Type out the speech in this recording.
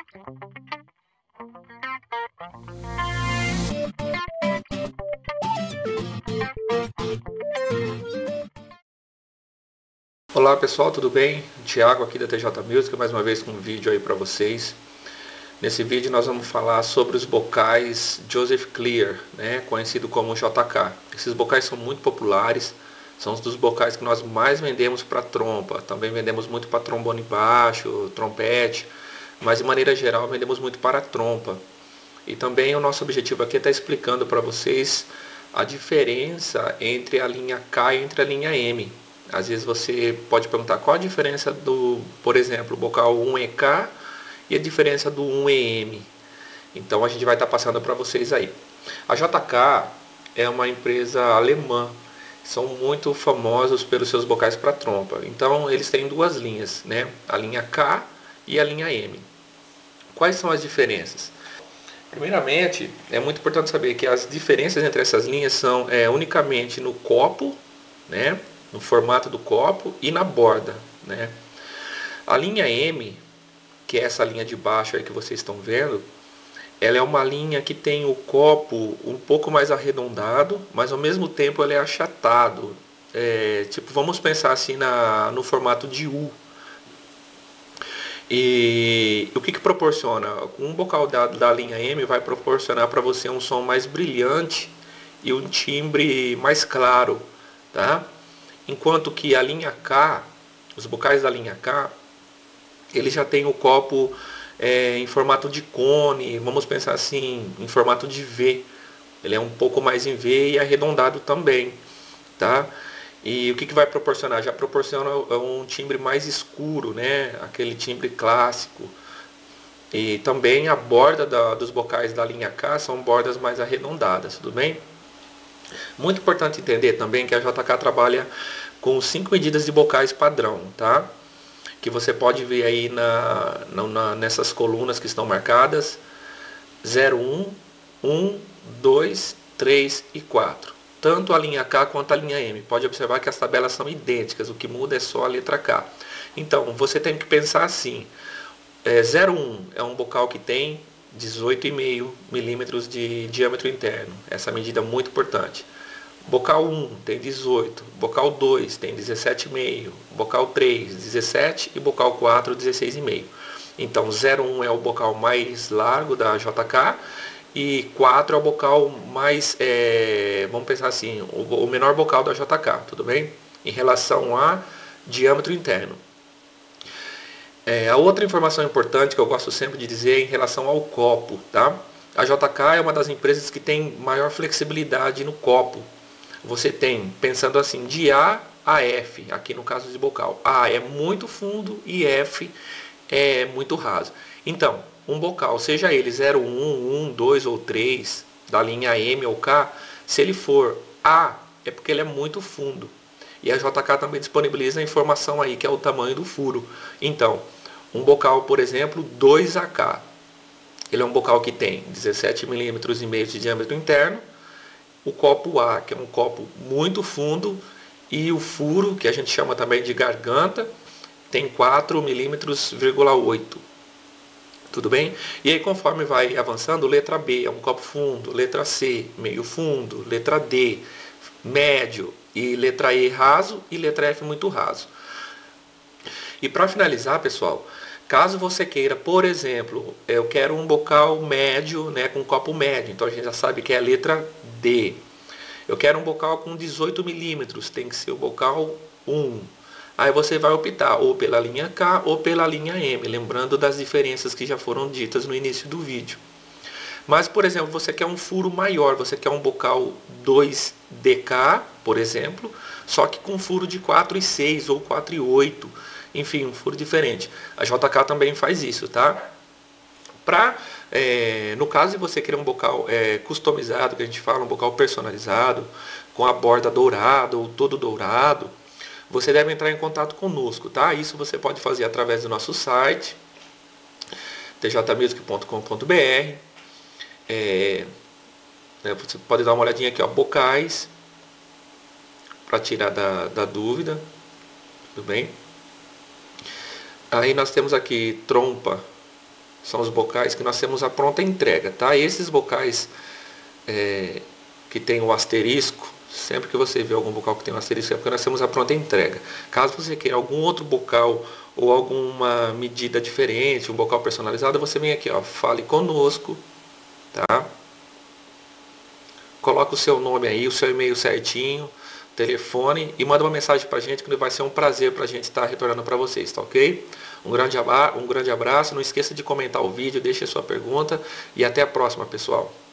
Olá pessoal, tudo bem? Thiago aqui da TJ Music, mais uma vez com um vídeo aí para vocês. Nesse vídeo nós vamos falar sobre os bocais Joseph Clear, né, conhecido como JK. Esses bocais são muito populares, são os dos bocais que nós mais vendemos para trompa. Também vendemos muito para trombone baixo, trompete, mas de maneira geral vendemos muito para trompa. E também o nosso objetivo aqui é estar explicando para vocês a diferença entre a linha K e entre a linha M. Às vezes você pode perguntar qual a diferença do, por exemplo, o bocal 1EK e a diferença do 1EM. Então a gente vai estar passando para vocês aí. A JK é uma empresa alemã, são muito famosos pelos seus bocais para trompa. Então eles têm duas linhas, né? A linha K e a linha M. Quais são as diferenças? Primeiramente, é muito importante saber que as diferenças entre essas linhas são unicamente no copo, né? No formato do copo e na borda, né? A linha M, que é essa linha de baixo aí que vocês estão vendo, ela é uma linha que tem o copo um pouco mais arredondado, mas ao mesmo tempo ele é achatado. Tipo, vamos pensar assim no formato de U. E o que proporciona? Um bocal da linha M vai proporcionar para você um som mais brilhante e um timbre mais claro, tá? Enquanto que a linha K, os bocais da linha K, ele já tem o copo em formato de cone, vamos pensar assim, em formato de V. Ele é um pouco mais em V e arredondado também, tá? E o que vai proporcionar? Já proporciona um timbre mais escuro, né? Aquele timbre clássico. E também a borda dos bocais da linha K são bordas mais arredondadas, tudo bem? Muito importante entender também que a JK trabalha com 5 medidas de bocais padrão, tá? Que você pode ver aí nessas colunas que estão marcadas: 01, 1, 2, 3 e 4. Tanto a linha K quanto a linha M. Pode observar que as tabelas são idênticas, o que muda é só a letra K. Então, você tem que pensar assim: 01 é um bocal que tem 18,5 milímetros de diâmetro interno. Essa medida é muito importante. Bocal 1 tem 18, bocal 2 tem 17,5, bocal 3 17 e bocal 4 16,5. Então 01 é o bocal mais largo da JK e 4 é o bocal mais, vamos pensar assim, o menor bocal da JK, tudo bem? Em relação a diâmetro interno. A outra informação importante que eu gosto sempre de dizer é em relação ao copo, tá? A JK é uma das empresas que tem maior flexibilidade no copo. Você tem, pensando assim, de A a F, aqui no caso de bocal. A é muito fundo e F é muito raso. Então, um bocal, seja ele 01, 1, 2 ou 3, da linha M ou K, se ele for A, é porque ele é muito fundo. E a JK também disponibiliza a informação aí, que é o tamanho do furo. Então, um bocal, por exemplo, 2AK. Ele é um bocal que tem 17,5 milímetros de diâmetro interno. O copo A, que é um copo muito fundo, e o furo, que a gente chama também de garganta, tem 4,8 milímetros. Tudo bem? E aí, conforme vai avançando, letra B é um copo fundo, letra C, meio fundo, letra D, médio, e letra E raso e letra F muito raso. E para finalizar, pessoal, caso você queira, por exemplo, eu quero um bocal médio, né, com copo médio, então a gente já sabe que é a letra D. Eu quero um bocal com 18 milímetros, tem que ser o bocal 1. Aí você vai optar ou pela linha K ou pela linha M, lembrando das diferenças que já foram ditas no início do vídeo. Mas, por exemplo, você quer um furo maior, você quer um bocal 2DK, por exemplo, só que com furo de 4,6 ou 4,8, enfim, um furo diferente. A JK também faz isso, tá? No caso de você querer um bocal customizado, que a gente fala, um bocal personalizado, com a borda dourada ou todo dourado, você deve entrar em contato conosco, tá? Isso você pode fazer através do nosso site, tjmusic.com.br. Você pode dar uma olhadinha aqui, ó, bocais, para tirar da dúvida, tudo bem? Aí nós temos aqui trompa São os bocais que nós temos a pronta entrega, tá? Esses bocais que tem o asterisco, sempre que você vê algum bocal que tem um asterisco, é porque nós temos a pronta entrega. Caso você queira algum outro bocal ou alguma medida diferente, um bocal personalizado, você vem aqui, ó, fale conosco, tá? Coloca o seu nome aí, o seu e-mail certinho, telefone e manda uma mensagem pra gente que vai ser um prazer pra gente estar retornando para vocês, tá ok? Um grande abraço, não esqueça de comentar o vídeo, deixe a sua pergunta e até a próxima, pessoal.